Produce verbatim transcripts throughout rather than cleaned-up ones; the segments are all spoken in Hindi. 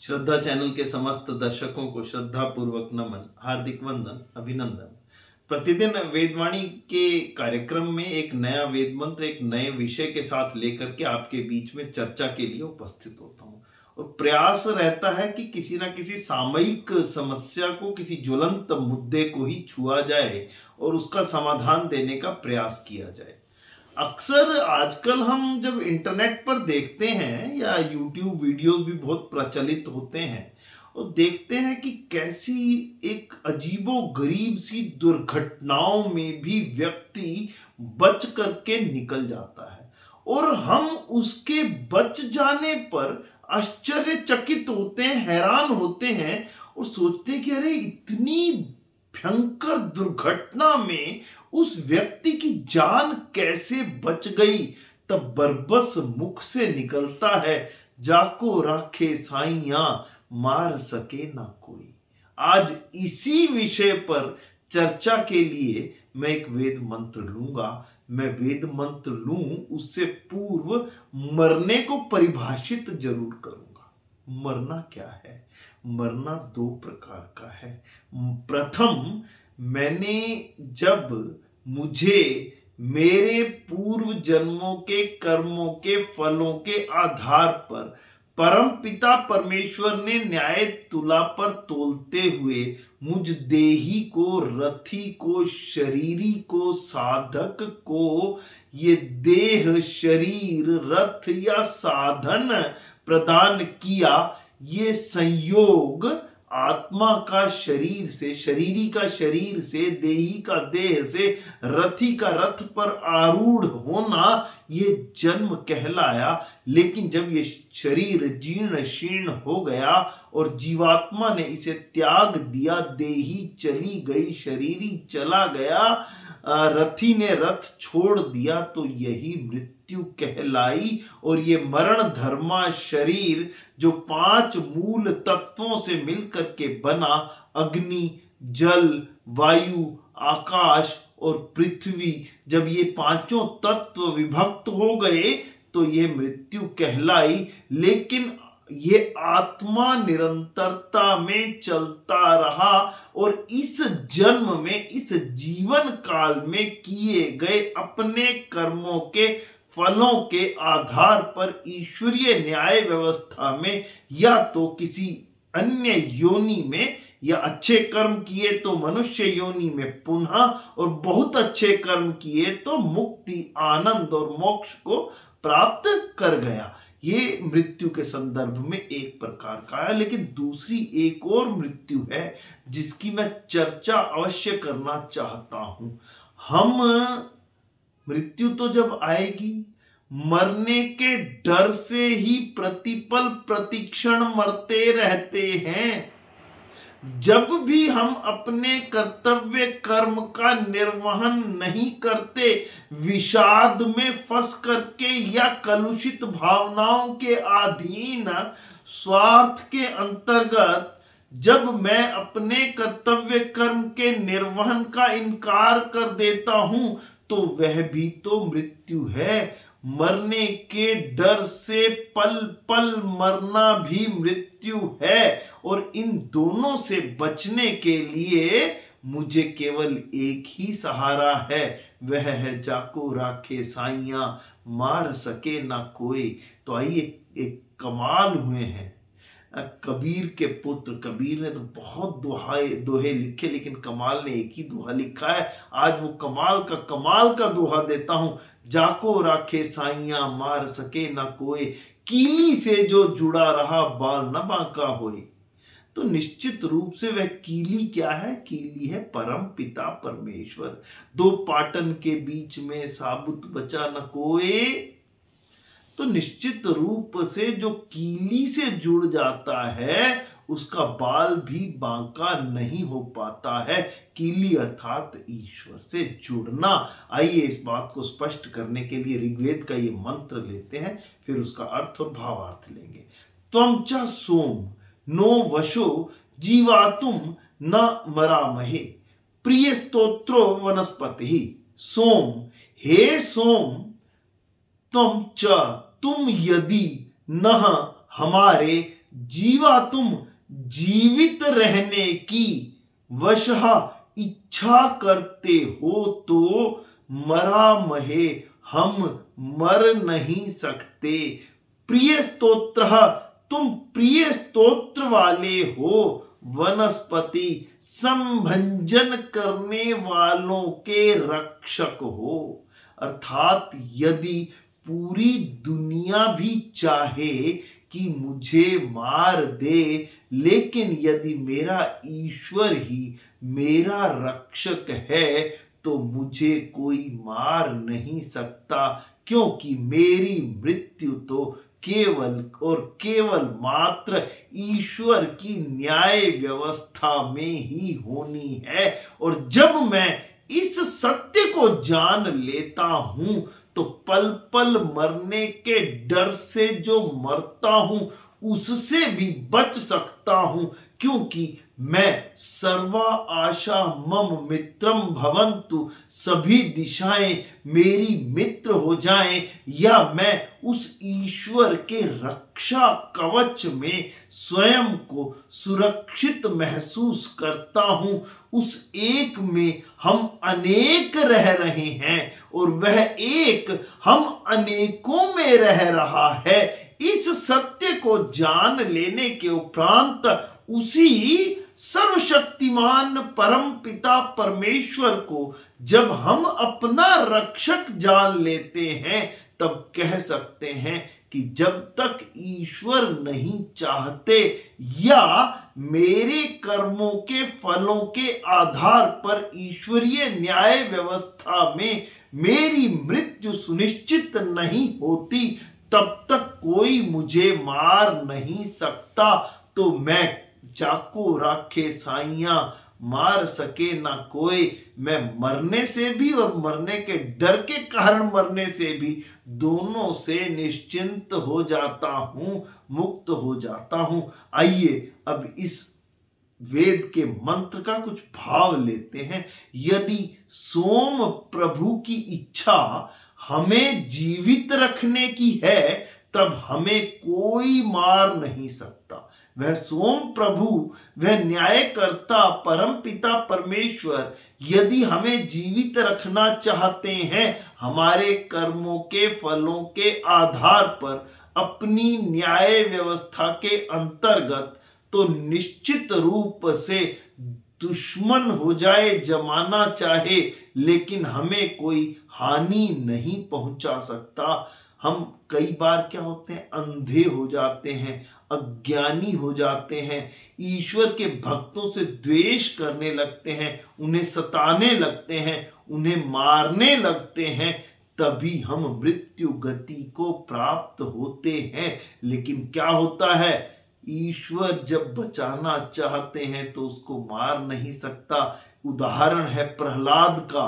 श्रद्धा चैनल के समस्त दर्शकों को श्रद्धा पूर्वक नमन, हार्दिक वंदन, अभिनंदन। प्रतिदिन वेदवाणी के कार्यक्रम में एक नया वेद मंत्र, एक नए विषय के साथ लेकर के आपके बीच में चर्चा के लिए उपस्थित होता हूँ और प्रयास रहता है कि किसी ना किसी सामयिक समस्या को, किसी ज्वलंत मुद्दे को ही छुआ जाए और उसका समाधान देने का प्रयास किया जाए। अक्सर आजकल हम जब इंटरनेट पर देखते हैं या यूट्यूब वीडियोस भी बहुत प्रचलित होते हैं और देखते हैं कि कैसी एक अजीबो गरीब सी दुर्घटनाओं में भी व्यक्ति बच करके निकल जाता है और हम उसके बच जाने पर आश्चर्यचकित होते हैं, हैरान होते हैं और सोचते हैं कि अरे इतनी भयंकर दुर्घटना में उस व्यक्ति की जान कैसे बच गई। तब बरबस मुख से निकलता है, जाको राखे साइया मार सके ना कोई। आज इसी विषय पर चर्चा के लिए मैं एक वेद मंत्र लूंगा। मैं वेद मंत्र लूं उससे पूर्व मरने को परिभाषित जरूर करूंगा। मरना क्या है? मरना दो प्रकार का है। प्रथम, मैंने जब मुझे मेरे पूर्व जन्मों के कर्मों के फलों के आधार पर परम पिता परमेश्वर ने न्याय तुला पर तोलते हुए मुझ देही को, रथी को, शरीरी को, साधक को ये देह, शरीर, रथ या साधन प्रदान किया। ये संयोग आत्मा का शरीर से, शरीरी का शरीर से, देही का देह से, रथी का रथ पर आरूढ़ होना ये जन्म कहलाया। लेकिन जब ये शरीर जीर्ण शीर्ण हो गया और जीवात्मा ने इसे त्याग दिया, देही चली गई, शरीरी चला गया, रथी ने रथ छोड़ दिया, तो यही मृत्यु कहलाई। और ये मरण धर्मा शरीर जो पांच मूल तत्वों से मिलकर के बना, अग्नि, जल, वायु, आकाश और पृथ्वी, जब ये पांचों तत्व विभक्त हो गए तो ये मृत्यु कहलाई। लेकिन ये आत्मा निरंतरता में चलता रहा और इस जन्म में, इस जीवन काल में किए गए अपने कर्मों के फलों के आधार पर ईश्वरीय न्याय व्यवस्था में या तो किसी अन्य योनि में, या अच्छे कर्म किए तो मनुष्य योनि में पुनः, और बहुत अच्छे कर्म किए तो मुक्ति, आनंद और मोक्ष को प्राप्त कर गया। ये मृत्यु के संदर्भ में एक प्रकार का है। लेकिन दूसरी एक और मृत्यु है जिसकी मैं चर्चा अवश्य करना चाहता हूं। हम मृत्यु तो जब आएगी, मरने के डर से ही प्रतिपल प्रतिक्षण मरते रहते हैं। जब भी हम अपने कर्तव्य कर्म का निर्वहन नहीं करते, विषाद में फंस करके या कलुषित भावनाओं के अधीन स्वार्थ के अंतर्गत जब मैं अपने कर्तव्य कर्म के निर्वहन का इनकार कर देता हूं, तो वह भी तो मृत्यु है। मरने के डर से पल पल मरना भी मृत्यु है और इन दोनों से बचने के लिए मुझे केवल एक ही सहारा है, वह है जाको राखे साइया मार सके ना कोई। तो आइए, एक कमाल हुए हैं कबीर के पुत्र। कबीर ने तो बहुत दोहाए दोहे लिखे, लेकिन कमाल ने एक ही दोहा लिखा है। आज वो कमाल का कमाल का दोहा देता हूं। जाको राखे साइया मार सके ना कोई, कीली से जो जुड़ा रहा बाल न बांका होए। तो निश्चित रूप से वह कीली क्या है? कीली है परम पिता परमेश्वर। दो पाटन के बीच में साबुत बचा न कोई। तो निश्चित रूप से जो कीली से जुड़ जाता है उसका बाल भी बांका नहीं हो पाता है। कीली अर्थात ईश्वर से जुड़ना। आइए इस बात को स्पष्ट करने के लिए ऋग्वेद का ये मंत्र लेते हैं, फिर उसका अर्थ और भावार्थ लेंगे। त्वं च सोम नो वशो जीवातुम न मरामहे, प्रिय स्तोत्रो वनस्पति। सोम, हे सोम, तुम च, तुम यदि, न हमारे, जीवा तुम जीवित रहने की वशः इच्छा करते हो तो मरा महे हम मर नहीं सकते। प्रिय स्तोत्र, तुम प्रिय स्तोत्र वाले हो, वनस्पति संभंजन करने वालों के रक्षक हो। अर्थात यदि पूरी दुनिया भी चाहे कि मुझे मार दे, लेकिन यदि मेरा ईश्वर ही मेरा रक्षक है तो मुझे कोई मार नहीं सकता, क्योंकि मेरी मृत्यु तो केवल और केवल मात्र ईश्वर की न्याय व्यवस्था में ही होनी है। और जब मैं इस सत्य को जान लेता हूं तो पल पल मरने के डर से जो मरता हूं उससे भी बच सकता हूं, क्योंकि मैं सर्वा आशा मम मित्रम भवन्तु, सभी दिशाएं मेरी मित्र हो जाएं, या मैं उस ईश्वर के रक्षा कवच में स्वयं को सुरक्षित महसूस करता हूं। उस एक में हम अनेक रह रहे हैं और वह एक हम अनेकों में रह रहा है। इस सत्य को जान लेने के उपरांत उसी सर्वशक्तिमान परम पिता परमेश्वर को जब हम अपना रक्षक जान लेते हैं तब कह सकते हैं कि जब तक ईश्वर नहीं चाहते या मेरे कर्मों के फलों के आधार पर ईश्वरीय न्याय व्यवस्था में मेरी मृत्यु सुनिश्चित नहीं होती, तब तक कोई मुझे मार नहीं सकता। तो मैं जाको राखे साइया, मार सके ना कोई। मैं मरने से भी और मरने के डर के कारण मरने से भी दोनों से निश्चिंत हो जाता हूं, मुक्त हो जाता हूं। आइए अब इस वेद के मंत्र का कुछ भाव लेते हैं। यदि सोम प्रभु की इच्छा हमें जीवित रखने की है तब हमें कोई मार नहीं सकता। वह सोम प्रभु, वह न्यायकर्ता परम पिता परमेश्वर यदि हमें जीवित रखना चाहते हैं हमारे कर्मों के फलों के आधार पर अपनी न्याय व्यवस्था के अंतर्गत, तो निश्चित रूप से दुश्मन हो जाए जमाना चाहे, लेकिन हमें कोई हानि नहीं पहुंचा सकता। हम कई बार क्या होते हैं, अंधे हो जाते हैं, अज्ञानी हो जाते हैं, ईश्वर के भक्तों से द्वेष करने लगते हैं, उन्हें सताने लगते हैं, उन्हें मारने लगते हैं, तभी हम मृत्यु गति को प्राप्त होते हैं। लेकिन क्या होता है, ईश्वर जब बचाना चाहते हैं तो उसको मार नहीं सकता। उदाहरण है प्रहलाद का,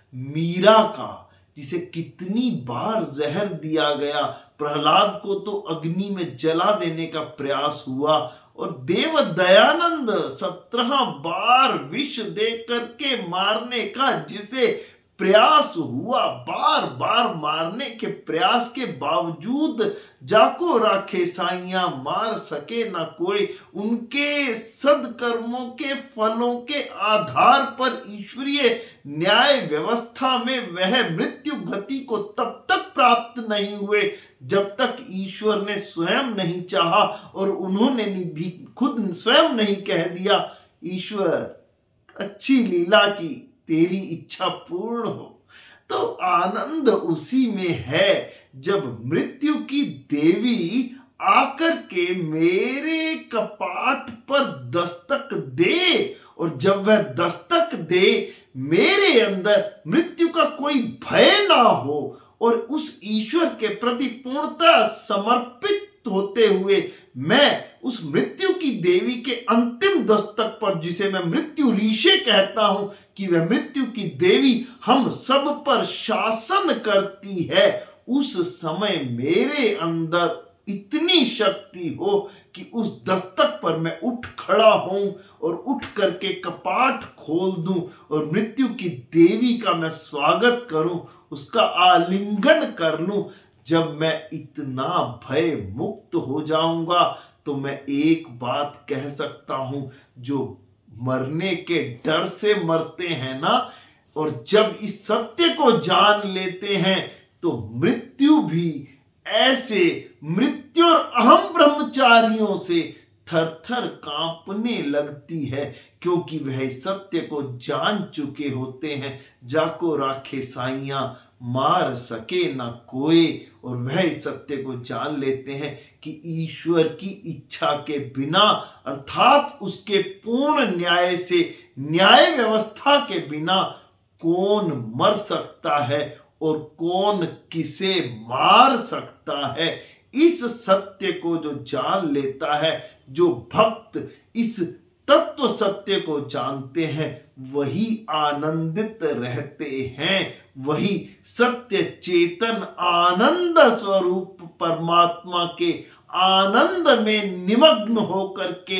मीरा का, जिसे कितनी बार जहर दिया गया। प्रहलाद को तो अग्नि में जला देने का प्रयास हुआ और देव दयानंद सत्रह बार विष दे करके मारने का जिसे प्रयास हुआ, बार बार मारने के प्रयास के बावजूद जाको राखे साइया, मार सके ना कोई। उनके सदकर्मों के फलों के आधार पर ईश्वरीय न्याय व्यवस्था में वह मृत्यु गति को तब तक प्राप्त नहीं हुए जब तक ईश्वर ने स्वयं नहीं चाहा और उन्होंने भी खुद स्वयं नहीं कह दिया, ईश्वर अच्छी लीला की, तेरी इच्छा पूर्ण हो। तो आनंद उसी में है जब मृत्यु की देवी आकर के मेरे कपाट पर दस्तक दे, और जब वह दस्तक दे मेरे अंदर मृत्यु का कोई भय ना हो और उस ईश्वर के प्रति पूर्णतः समर्पित होते हुए मैं उस मृत्यु की देवी के अंतिम दस्तक पर, जिसे मैं मृत्यु ऋषि कहता हूं कि वह मृत्यु की देवी हम सब पर शासन करती है, उस समय मेरे अंदर इतनी शक्ति हो कि उस दस्तक पर मैं उठ खड़ा हूं और उठ करके कपाट खोल दूं और मृत्यु की देवी का मैं स्वागत करूं, उसका आलिंगन कर लूं। जब मैं इतना भय मुक्त हो जाऊंगा तो मैं एक बात कह सकता हूं, जो मरने के डर से मरते हैं ना, और जब इस सत्य को जान लेते हैं तो मृत्यु भी ऐसे मृत्यु और अहम ब्रह्मचारियों से थर थर कांपने लगती है, क्योंकि वह सत्य को जान चुके होते हैं। जाको राखे साइया मार सके ना कोई, और वह इस सत्य को जान लेते हैं कि ईश्वर की इच्छा के बिना, अर्थात उसके पूर्ण न्याय से, न्याय व्यवस्था के बिना कौन मर सकता है और कौन किसे मार सकता है। इस सत्य को जो जान लेता है, जो भक्त इस तत्व सत्य को जानते हैं, वही आनंदित रहते हैं, वही सत्य चेतन आनंद स्वरूप परमात्मा के आनंद में निमग्न होकर के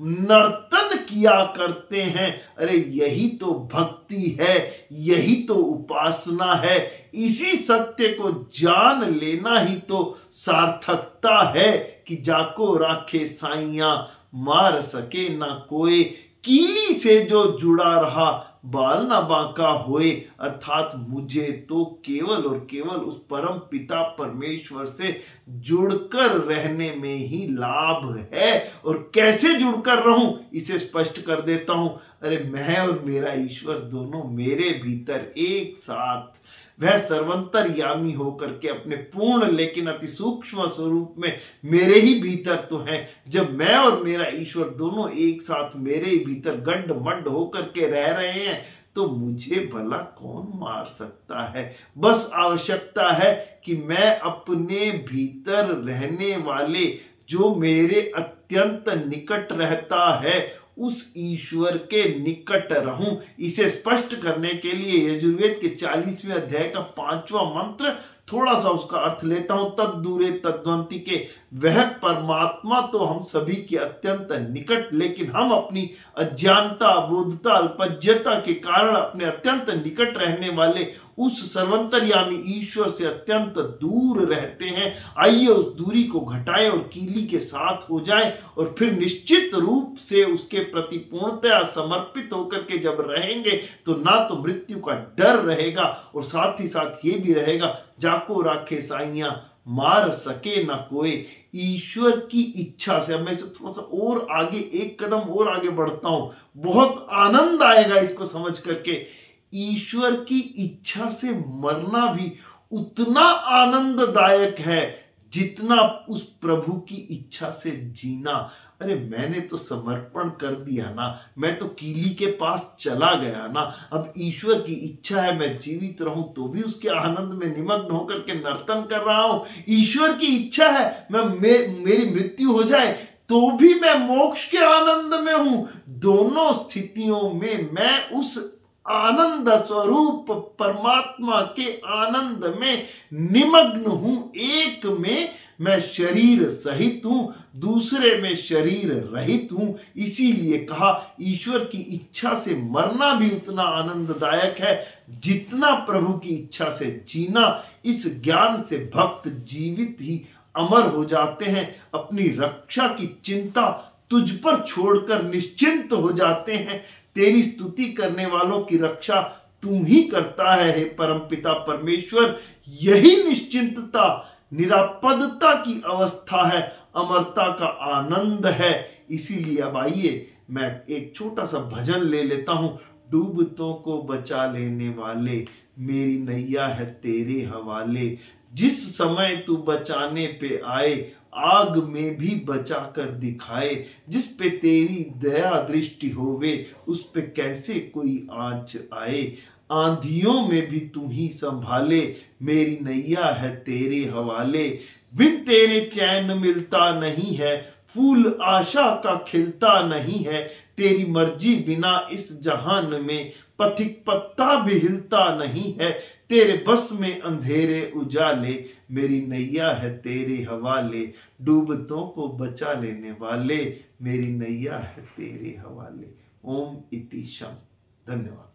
नर्तन किया करते हैं। अरे यही तो भक्ति है, यही तो उपासना है। इसी सत्य को जान लेना ही तो सार्थकता है कि जाको राखे साइया मार सके ना कोई। कीली से जो जुड़ा रहा बाल ना बांका होए, अर्थात मुझे तो केवल और केवल उस परम पिता परमेश्वर से जुड़कर रहने में ही लाभ है। और कैसे जुड़कर रहूं, इसे स्पष्ट कर देता हूं। अरे मैं और मेरा ईश्वर दोनों मेरे भीतर एक साथ, वह सर्वंतर्यामी होकर के अपने पूर्ण लेकिन अति सूक्ष्म स्वरूप में मेरे ही भीतर तो हैं। जब मैं और मेरा ईश्वर दोनों एक साथ मेरे ही भीतर गड्ढ मड्ढ होकर के रह रहे हैं, तो मुझे भला कौन मार सकता है। बस आवश्यकता है कि मैं अपने भीतर रहने वाले, जो मेरे अत्यंत निकट रहता है, उस ईश्वर के निकट रहूं। इसे स्पष्ट करने के लिए यजुर्वेद के चालीसवें अध्याय का पांचवा मंत्र, थोड़ा सा उसका अर्थ लेता हूं। तद दूरे तद्वंति के, वह परमात्मा तो हम सभी के अत्यंत निकट, लेकिन हम अपनी अज्ञानता, अबोधता, अल्पज्ञता के कारण अपने अत्यंत निकट रहने वाले उस सर्वंतर्यामी ईश्वर से अत्यंत दूर रहते हैं। आइए उस दूरी को घटाएं और कीली के साथ हो जाएं, और फिर निश्चित रूप से उसके प्रति पूर्णतया समर्पित होकर के जब रहेंगे, तो ना तो मृत्यु का डर रहेगा, और साथ ही साथ ये भी रहेगा, जाको राखे साइया मार सके ना कोई। ईश्वर की इच्छा से, अब मैं इसे थोड़ा सा और आगे, एक कदम और आगे बढ़ता हूं, बहुत आनंद आएगा इसको समझ करके। ईश्वर की इच्छा से मरना भी उतना आनंददायक है जितना उस प्रभु की इच्छा से जीना। अरे मैंने तो समर्पण कर दिया ना, मैं तो कीली के पास चला गया ना, अब ईश्वर की इच्छा है मैं जीवित रहूं तो भी उसके आनंद में निमग्न होकर के नर्तन कर रहा हूं। ईश्वर की इच्छा है मैं मे, मेरी मृत्यु हो जाए तो भी मैं मोक्ष के आनंद में हूं। दोनों स्थितियों में मैं उस आनंद स्वरूप परमात्मा के आनंद में निमग्न हूं। एक में मैं शरीर सहित हूं, दूसरे में शरीर रहित हूं। इसीलिए कहा ईश्वर की इच्छा से मरना भी उतना आनंददायक है जितना प्रभु की इच्छा से जीना। इस ज्ञान से भक्त जीवित ही अमर हो जाते हैं, अपनी रक्षा की चिंता तुझ पर छोड़कर निश्चिंत हो जाते हैं। तेरी स्तुति करने वालों की रक्षा तू ही करता है हे परमपिता परमेश्वर। यही निश्चिंतता, निरापदता की अवस्था है, अमरता का आनंद है। इसीलिए अब आइए मैं एक छोटा सा भजन ले लेता हूं। डूबतों को बचा लेने वाले, मेरी नैया है तेरे हवाले। जिस समय तू बचाने पे आए, आग में भी बचा कर दिखाए। जिस पे तेरी दया दृष्टि होवे, उस पे कैसे कोई आँच आए। आंधियों में भी तू ही संभाले, मेरी नैया है तेरे हवाले। बिन तेरे चैन मिलता नहीं है, फूल आशा का खिलता नहीं है। तेरी मर्जी बिना इस जहान में पथिक पत्ता भी हिलता नहीं है। तेरे बस में अंधेरे उजाले, मेरी नैया है तेरे हवाले। डूबतों को बचा लेने वाले, मेरी नैया है तेरे हवाले। ओम इति शम। धन्यवाद।